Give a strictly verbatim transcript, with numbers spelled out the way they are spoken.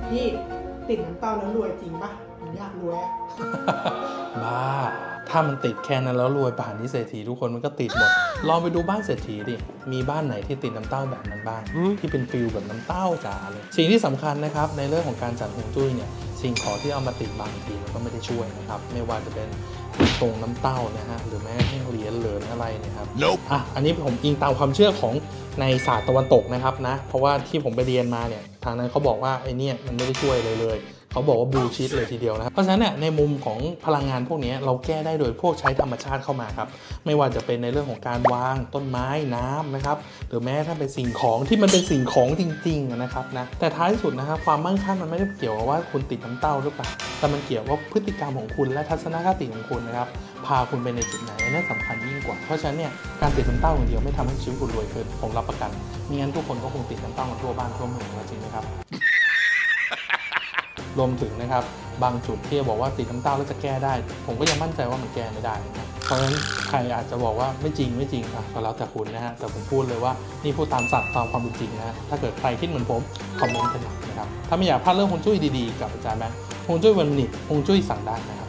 พี่ติดน้ำเต้าแล้วรวยจริงปะผมอยากรวยอะบ้าถ้ามันติดแค่นั้นแล้วรวยป่านนี้เศรษฐีทุกคนมันก็ติดหมดลองไปดูบ้านเศรษฐีดิมีบ้านไหนที่ติดน้ำเต้าแบบนั้นบ้างที่เป็นฟิลแบบน้ำเต้าจ๋าเลยสิ่งที่สำคัญนะครับในเรื่องของการจัดฮวงจุ้ยเนี่ยสิ่งของที่เอามาติดบางทีมันก็ไม่ได้ช่วยนะครับไม่ว่าจะเป็นตรงน้ำเต้านะฮะหรือแม้กระทั่งเหรียญเหรียญอะไรนะครับ nope. อ่ะอันนี้ผมอิงตามความเชื่อของในศาสตร์ตะวันตกนะครับนะเพราะว่าที่ผมไปเรียนมาเนี่ยทางนั้นเขาบอกว่าไอ้นี่มันไม่ได้ช่วยเลยเลยเขาบอกว่าบูลชิตเลยทีเดียวนะครับเพราะฉะนั้นเนี่ยในมุมของพลังงานพวกนี้เราแก้ได้โดยพวกใช้ธรรมชาติเข้ามาครับไม่ว่าจะเป็นในเรื่องของการวางต้นไม้น้ำนะครับหรือแม้ถ้าเป็นสิ่งของที่มันเป็นสิ่งของจริงๆนะครับนะแต่ท้ายสุดนะครับความมั่งคั่งมันไม่ได้เกี่ยวกับว่าคุณติดน้ำเต้าหรือเปล่าแต่มันเกี่ยวว่าพฤติกรรมของคุณและทัศนคติของคุณนะครับพาคุณไปในจุดไหนนั่นสำคัญยิ่งกว่าเพราะฉะนั้นเนี่ยการติดน้ำเต้าอย่างเดียวไม่ทำให้ชีวิตคุณรวยขึ้นผมรับประกันมิงั้นทุกคนก็คงติดน้ำเต้ากันทั่วบ้านทั่วเมืองจริงไหมครับรวมถึงนะครับบางจุดที่บอกว่าติดน้ำเต้าแล้วจะแก้ได้ผมก็ยังมั่นใจว่ามันแก้ไม่ได้นะเพราะฉะนั้นใครอาจจะบอกว่าไม่จริงไม่จริงอ่ะก็แล้วแต่คุณนะฮะแต่ผมพูดเลยว่านี่พูดตามสัตว์ตามความเป็นจริงนะถ้าเกิดใครคิดเหมือนผมคอมเมนต์กันหน่อยนะครับถ้าไม่อยากพลาดเรื่องฮวงจุ้ยดีๆกับอาจารย์แบงค์ฮวงจุ้ยวันนี้ฮวงจุ้ยสั่งได้นะครับ